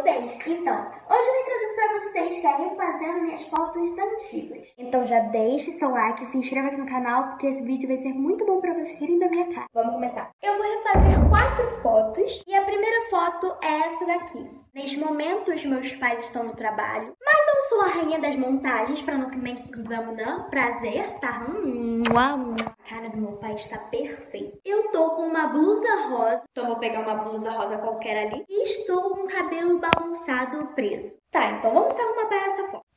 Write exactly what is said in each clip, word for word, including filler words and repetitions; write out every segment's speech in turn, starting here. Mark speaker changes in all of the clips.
Speaker 1: vocês? Então, hoje eu vim trazer pra vocês que é refazendo minhas fotos antigas. Então já deixe seu like, se inscreva aqui no canal, porque esse vídeo vai ser muito bom pra vocês rirem da minha cara. Vamos começar. Eu vou refazer quatro fotos e a primeira foto é essa daqui. Neste momento, os meus pais estão no trabalho, mas eu sou a rainha das montagens, pra não comer prazer, tá? Hum, a cara do meu pai está perfeita. Eu tô com uma blusa rosa, então vou pegar uma blusa rosa qualquer ali, e estou com o cabelo bagunçado preso. Tá, então vamos se arrumar pra essa foto.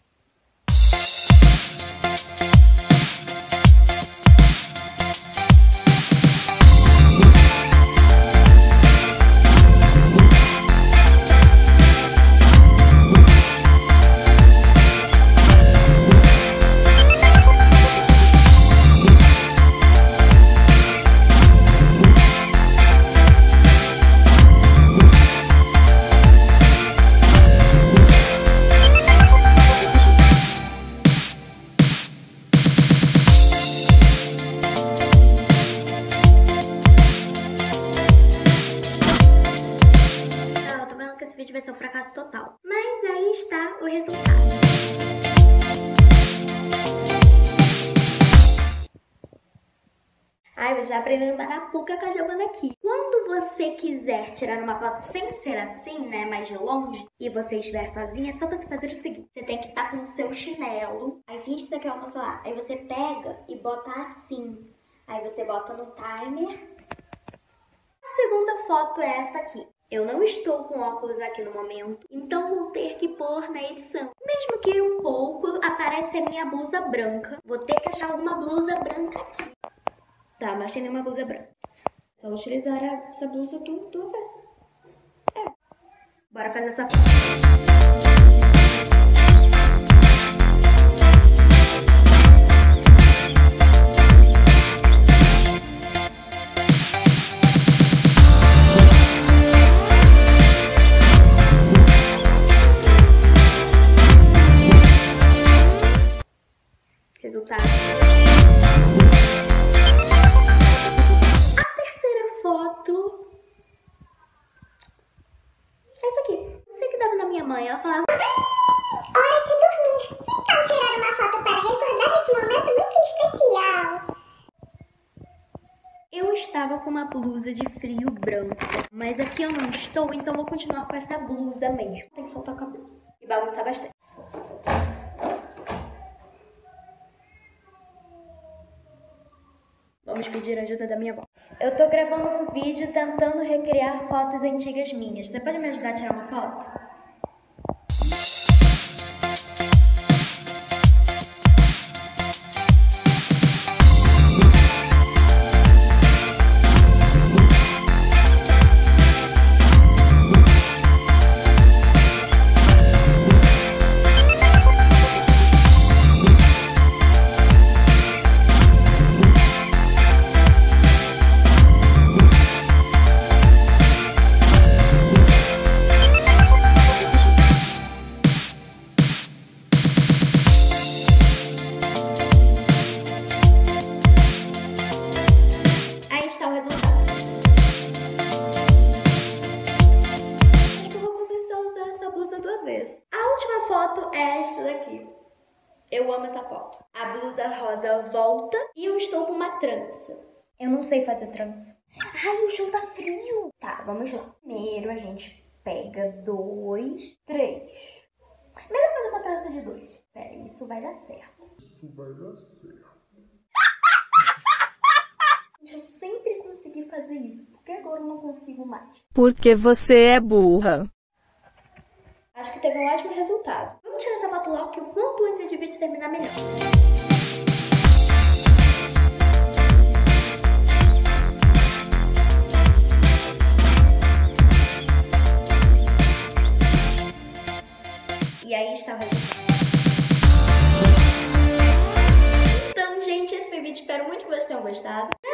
Speaker 1: Esse vídeo vai ser um fracasso total. Mas aí está o resultado. Ai, eu já aprendi a andar a puca com a Giovana aqui. Quando você quiser tirar uma foto sem ser assim, né, mais de longe, e você estiver sozinha, é só você fazer o seguinte. Você tem que estar com o seu chinelo, aí finge que isso aqui é o meu celular. Aí você pega e bota assim. Aí você bota no timer. A segunda foto é essa aqui. Eu não estou com óculos aqui no momento, então vou ter que pôr na edição. Mesmo que um pouco aparece a minha blusa branca. Vou ter que achar alguma blusa branca aqui. Tá, não achei nenhuma blusa branca. Só utilizar essa blusa do, do avesso. É. Bora fazer essa foto. Resultado. A terceira foto é essa aqui. Não sei o que dava na minha mãe. Ela falava: hora de dormir. Que tal tirar uma foto para recordar esse momento muito especial? Eu estava com uma blusa de frio branca, mas aqui eu não estou, então vou continuar com essa blusa mesmo. Tem que soltar o cabelo e bagunçar bastante. Vamos pedir ajuda da minha avó. Eu tô gravando um vídeo tentando recriar fotos antigas minhas. Você pode me ajudar a tirar uma foto? Está o resultado. Acho que eu vou começar a usar essa blusa do avesso. A última foto é esta daqui. Eu amo essa foto. A blusa rosa volta e eu estou com uma trança. Eu não sei fazer trança. Ai, o chão tá frio. Tá, vamos lá. Primeiro a gente pega dois, três. Melhor fazer uma trança de dois. Pera, isso vai dar certo.
Speaker 2: Isso vai dar certo.
Speaker 1: Eu sempre consegui fazer isso, porque agora eu não consigo mais.
Speaker 3: Porque você é burra.
Speaker 1: Acho que teve um ótimo resultado. Vamos tirar essa foto logo, que o quanto antes esse vídeo terminar melhor. E aí está o resultado. Então, gente, esse foi o vídeo. Espero muito que vocês tenham gostado.